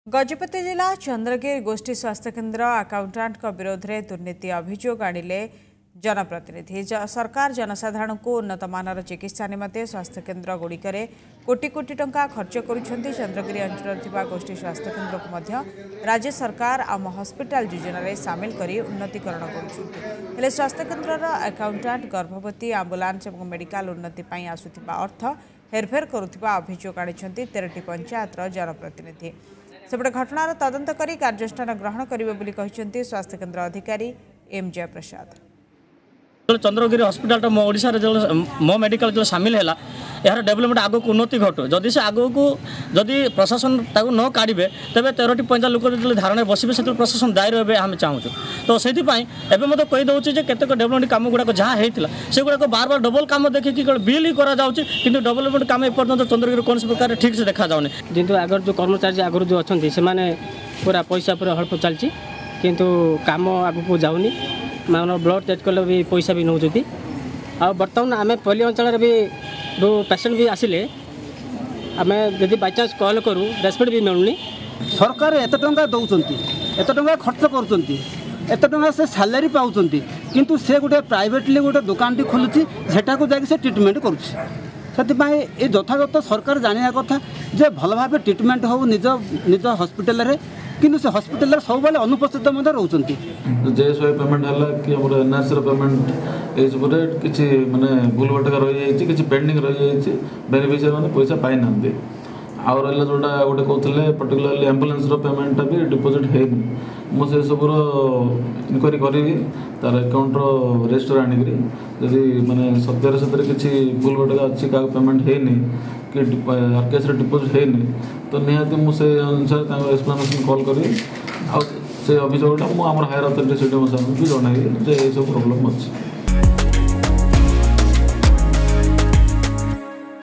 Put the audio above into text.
गजपति जिला चंद्रगिरी गोष्ठी स्वास्थ्य केन्द्र आकाउंटाट विरोध में दुर्नीति अभियोग आणिले जनप्रतिनिधि। सरकार जनसाधारण को उन्नत मानर चिकित्सा निमंते स्वास्थ्य केन्द्र गुड़िक कोटी कोटी टंका खर्च करुछंती। चंद्रगिरी अंचल गोष्ठी स्वास्थ्य केन्द्र को मध्य राज्य सरकार आम हॉस्पिटल योजना रे सामिल करी उन्नतीकरण करुछंती। स्वास्थ्य केन्द्र आकाउंटाट गर्भवती आंबुलांस और मेडिकल उन्नति पाई आसुथिबा अर्थ हेरफेर करुथिबा अभियोग आणिछंती 13टी पंचायतर जनप्रतिनिधि। सेपटे घटनार तदंत करी कार्यानुष्ठान ग्रहण करिवे बोली कहिसेंती स्वास्थ्य केन्द्र अधिकारी एम जयप्रसाद। चंद्रगिरी हॉस्पिटल मो ओडिशा रे मो मेडिकल जो सामिल है यार डेवलपमेंट आगो को उन्नति घटो जदि से आगो को जदि प्रशासन ताको न काढ़े तेज 13टी पंचायत लोक जो धारणा बसबे से प्रशासन दायी रहे आम चाहूँ। तो से एवं कही दूसरी केतक डेवलपमेंट कम गुड़ाक जहाँ होता से गुड़ाक बार बार डबल कम देखिए बिल ही कर डेवलपमेंट कम एपर्तंत चंद्रगिरी कौन प्रकार ठीक से देखा जाऊनी। किंतु आगर जो कर्मचारी आगर जो अच्छा से पूरा पैसा पूरा हड़प चलती किंतु काम आग को जाऊनी मान ब्लड टेस्ट कले भी पैसा भी नौ। आ बर्तमान आम पल्ली अंचल भी जो पेसेंट भी आसिले आम जब बाई चान्स कल करूँ रेस्पेक्ट भी मिलूनी। सरकार एत टंका दौरान एत टंका खर्च कर से सैलरी पाँच किंतु से गोटे प्राइवेटली गोटे दुकान टी खोलुची सेटा को जाके ट्रिटमेंट करुँच से यथागत सरकार जाना कथा जे भल भाव ट्रिटमेंट हो निज निज हॉस्पिटल किंतु से हॉस्पिटल सब बेले अनुपस्थित रोचंती। जेएसवाई पेमेंट है कि एनआरसी पेमेंट ये सब किसी माने भूल भटका रही किसी पेंडिंग रही बेनिफिशियरी मैंने पैसा पाई ना आउ रहा जोटा गोटे कहते पर्टिकुलरली एम्बुलेंस पेमेंट भी डिपोजिट है मुझे सब इनक्वारी करी तार अकाउंट रेजिस्टर आणिक जदि माने सत्यर सत्य किसी भूल भटका अच्छी क्या पेमेंट है कि आरकेएस डिपोजिट है तो निहाती मुझे अनुसार एक्सप्लेनेशन कॉल करी से अभियोगटा मुझे हायर अथॉरिटी भी जन ये सब प्रोब्लेम अच्छी।